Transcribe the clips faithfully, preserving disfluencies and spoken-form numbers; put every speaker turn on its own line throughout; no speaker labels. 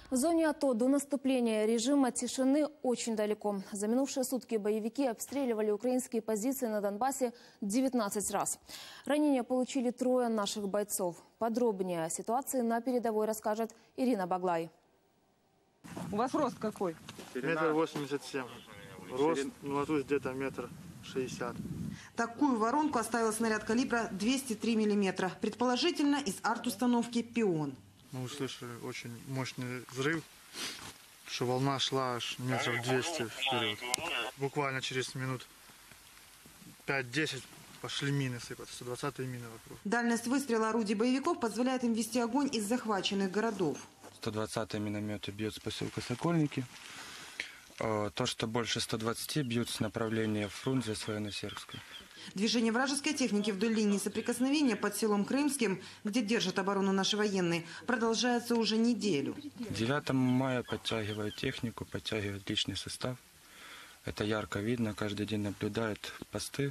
В зоне АТО до наступления режима тишины очень далеко. За минувшие сутки боевики обстреливали украинские позиции на Донбассе девятнадцать раз. Ранения получили трое наших бойцов. Подробнее о ситуации на передовой расскажет Ирина Баглай.
У вас рост какой?
Метр восемьдесят семь. Рост, ну а тут где-то метр шестьдесят.
Такую воронку оставил снаряд калибра двести три миллиметра, предположительно из арт-установки «Пион».
Мы услышали очень мощный взрыв, что волна шла аж метров двести вперед. Буквально через минут пять-десять пошли мины сыпать, сто двадцатые мины вокруг.
Дальность выстрела орудий боевиков позволяет им вести огонь из захваченных городов.
сто двадцатые минометы бьют с поселка Сокольники. То, что больше ста двадцати бьют с направления Фрунзе с военно-сербской.
Движение вражеской техники вдоль линии соприкосновения под селом Крымским, где держат оборону наши военные, продолжается уже неделю.
девятого мая подтягивают технику, подтягивают личный состав. Это ярко видно, каждый день наблюдают посты.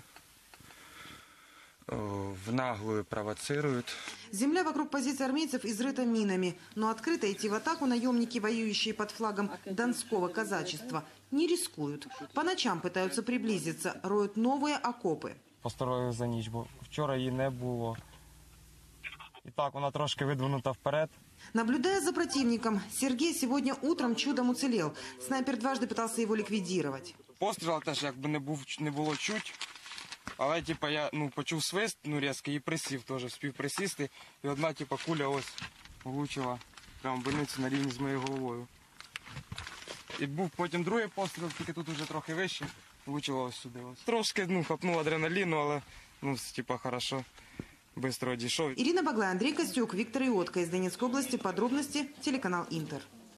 В наглую провоцируют.
Земля вокруг позиций армейцев изрыта минами, но открыто идти в атаку наемники, воюющие под флагом Донского казачества, не рискуют. По ночам пытаются приблизиться, роют новые окопы.
Постарою за ніч, бо вчора її не було. І так, вона трошки видвинута вперед.
Наблюдая за противником, Сергей сегодня утром чудом уцелел. Снайпер дважды пытался его ликвидировать.
Постріл теж якби не, був, не було чуть. Але типу, я ну, почув свист ну, різкий і присів теж, вспів присісти. І одна типу, куля ось влучила прямо в больницю на рівні з моєю головою. І був потім другий постріл, тільки тут вже трохи вище, влучила ось сюди. Ось. Трошки ну, хапнув адреналіну, але ну, типу, хорошо, швидко одійшов.
Ирина Баглай, Андрей Костюк, Виктор Иотко из Донецкой области. Подробности телеканал Интер.